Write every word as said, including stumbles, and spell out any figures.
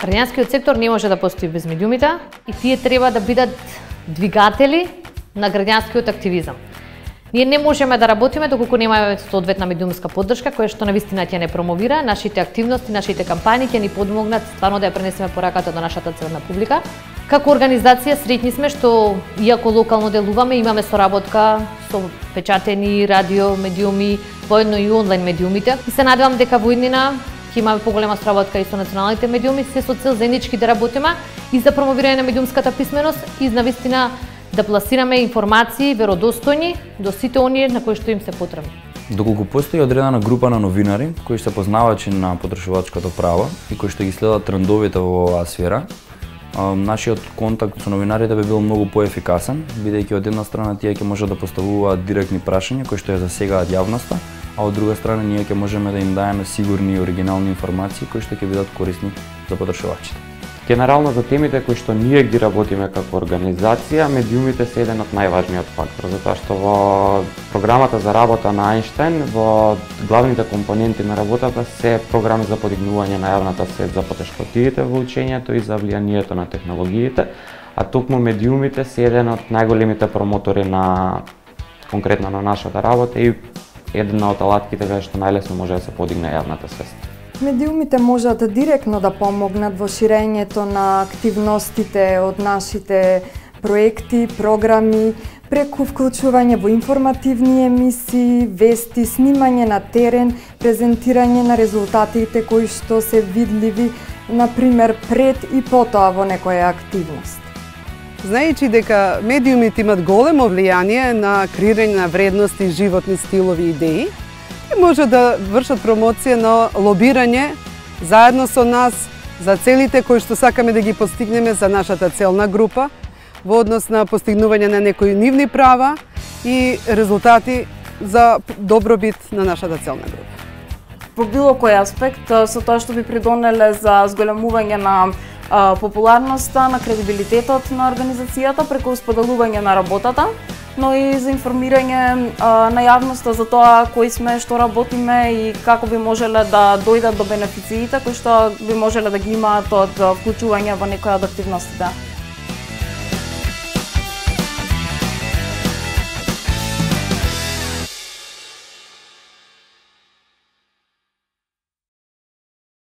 Граѓанскиот сектор не може да постои без медиумите и тие треба да бидат двигатели на граѓанскиот активизам. Ние не можеме да работиме доколку немаме соодветна медиумска поддршка која што навистина ќе не промовира нашите активности, нашите кампањи ќе ни помогнат стварно да ја пренесеме пораката до нашата целна публика. Како организација среќни сме што иако локално делуваме, имаме соработка со печатени радио медиуми, воедно и онлайн медиумите. И се надевам дека во иднина ќе имаме поголема соработка и со националните медиуми, се со цел заеднички да работиме и за промовирање на медиумската писменост и навистина да пласираме информации веродостојни до сите оние на кои што им се потребни. Доколку постои одредена група на новинари кои се познавачи на потрошувачкото право и кои што ги следат трендовите во оваа сфера, нашиот контакт со новинарите би бил многу поефикасен, бидејќи од една страна тие ќе можат да поставуваат директни прашања кои што ја засегаат јавноста, а од друга страна ние ќе можеме да им даеме сигурни и оригинални информации кои што ќе бидат корисни за потрошувачите. Генерално за темите кои што ние ги работиме како организација, медиумите се еден од најважниот фактор, затоа што во програмата за работа на Ајнштајн, во главните компоненти на работата се програми за подигнување на јавната свет за потешкотиите во учењето и за влијанието на технологиите, а токму медиумите се еден од најголемите промотори на конкретно на нашата работа и една од алатките каде што најлесно може да се подигне јавната свест. Медиумите можат директно да помогнат во ширењето на активностите од нашите проекти, програми, преку вклучување во информативни емисии, вести, снимање на терен, презентирање на резултатите кои што се видливи, например, пред и потоа во некоја активност. Знаејќи дека медиумите имат големо влијание на креирање на вредности, животни стилови и идеи, може да вршат промоција на лобирање заедно со нас за целите кои што сакаме да ги постигнеме за нашата целна група во однос на постигнување на некои нивни права и резултати за добробит на нашата целна група. Во било кој аспект, со тоа што би придонеле за зголемување на популарноста, на кредибилитетот на организацијата преку споделување на работата, но и за информирање а, на јавноста за тоа кои сме, што работиме и како би можеле да дојдат до бенефициите кои што би можеле да ги имаат од вклучување во некоја од активностите.